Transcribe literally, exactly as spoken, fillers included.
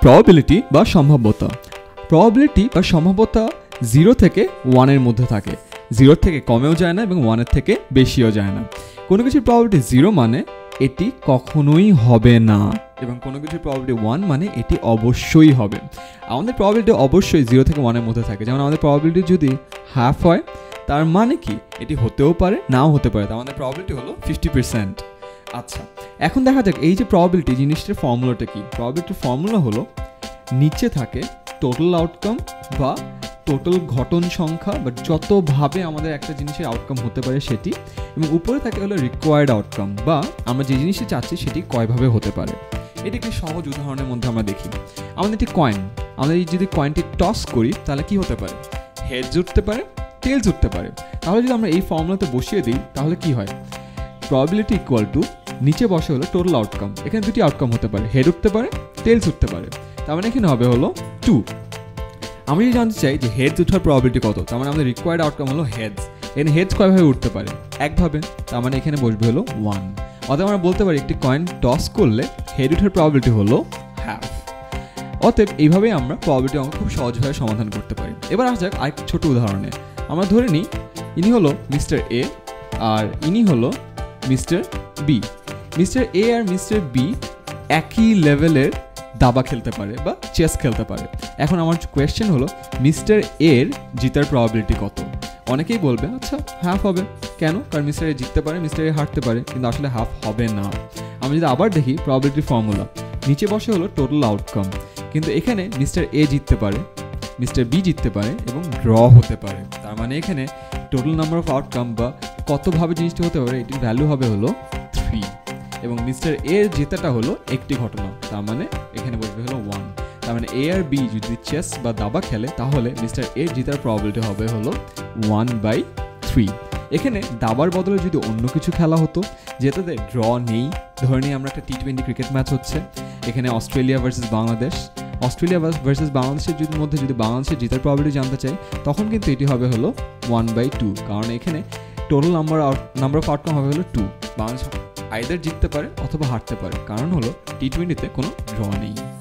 Probability বা সম্ভাব্যতা। Probability বা সম্ভাব্যতা জিরো থেকে ওয়ানের মধ্যে থাকে, জিরোর থেকে কমেও যায় না এবং ওয়ানের থেকে বেশিও যায় না। কোনো কিছুর প্রবাবিলিটি জিরো মানে এটি কখনোই হবে না, এবং কোনো কিছুর প্রবাবিলিটি ওয়ান মানে এটি অবশ্যই হবে। আমাদের প্রবাবিলিটি অবশ্যই জিরো থেকে ওয়ানের মধ্যে থাকে। যেমন আমাদের প্রবাবিলিটি যদি হাফ হয়, তার মানে কি এটি হতেও পারে নাও হতে পারে, তার আমাদের প্রবাবিলিটি হলো ফিফটি পার্সেন্ট। আচ্ছা, এখন দেখা যাক এই যে প্রবাবিলিটি জিনিসটার ফর্মুলাটা কি। প্রবাবিলিটির ফর্মুলা হলো নিচে থাকে টোটাল আউটকাম বা টোটাল ঘটন সংখ্যা, বা যতভাবে আমাদের একটা জিনিসের আউটকাম হতে পারে সেটি, এবং উপরে থাকে হলো রিকোয়ার্ড আউটকাম বা আমরা যে জিনিসটি চাচ্ছি সেটি কয়ভাবে হতে পারে। এটি একটি সহজ উদাহরণের মধ্যে আমরা দেখি। আমাদের একটি কয়েন, আমরা যদি কয়েনটি টস করি তাহলে কি হতে পারে? হেডস উঠতে পারে, টেলস উঠতে পারে। তাহলে যদি আমরা এই ফর্মুলাতে বসিয়ে দিই তাহলে কি হয়? প্রবাবিলিটি ইকুয়াল টু নিচে বসে হলো টোটাল আউটকাম। এখানে দুটি আউটকাম হতে পারে, হেড উঠতে পারে, টেলস উঠতে পারে। তার মানে এখানে হবে হলো টু। আমি যদি জানতে চাই যে হেডস উঠার প্রবাবিলিটি কত, তার মানে আমাদের রিকোয়ার্ড আউটকাম হলো হেডস। এখানে হেডস কয়ভাবে উঠতে পারে? একভাবে, তার মানে এখানে বসবে হলো ওয়ান। অতএব আমরা বলতে পারি একটি কয়েন টস করলে হেড উঠার প্রবাবিলিটি হলো হাফ। অতএব এইভাবেই আমরা প্রবাবিলিটি অঙ্ক খুব সহজভাবে সমাধান করতে পারি। এবার আসা যাক আরেকটি ছোট উদাহরণে। আমরা ধরে নিই ইনি হলো মিস্টার এ আর ইনি হলো মিস্টার বি। মিস্টার এ আর মিস্টার বি একই লেভেলের দাবা খেলতে পারে বা চেস খেলতে পারে। এখন আমার কোয়েশ্চেন হলো মিস্টার এর জিতার প্রবাবিলিটি কত? অনেকেই বলবে আচ্ছা হাফ হবে। কেন? কারণ মিস্টার এ জিততে পারে, মিস্টার এ হারতে পারে, কিন্তু আসলে হাফ হবে না। আমি যদি আবার দেখি প্রবাবিলিটি ফর্মুলা, নিচে বসে হলো টোটাল আউটকাম, কিন্তু এখানে মিস্টার এ জিততে পারে, মিস্টার বি জিততে পারে এবং ড্র হতে পারে। তার মানে এখানে টোটাল নাম্বার অফ আউটকাম বা কতভাবে জিনিসটি হতে পারে এটির ভ্যালু হবে হলো থ্রি, এবং মিস্টার এর জেতাটা হলো একটি ঘটনা, তার মানে এখানে বসবে হলো ওয়ান। তার মানে এ আর বি যদি চেস বা দাবা খেলে তাহলে মিস্টার এর জেতার প্রবাবিলিটি হবে হলো ওয়ান বাই থ্রি। এখানে দাবার বদলে যদি অন্য কিছু খেলা হতো যেটাতে ড্র নেই, ধরে নিই আমরা একটা টি টোয়েন্টি ক্রিকেট ম্যাচ হচ্ছে, এখানে Australia versus Bangladesh, Australia versus বাংলাদেশের যদি মধ্যে যদি বাংলাদেশের জেতার প্রবাবিলিটি জানতে চাই তখন কিন্তু এটি হবে হলো ওয়ান বাই টু, কারণ এখানে total number number of outcome হবে হলো টু। বাংলাদেশ আইদার জিততে পারে অথবা হারতে পারে, কারণ হলো টি টোয়েন্টিতে কোনো ড্র নেই।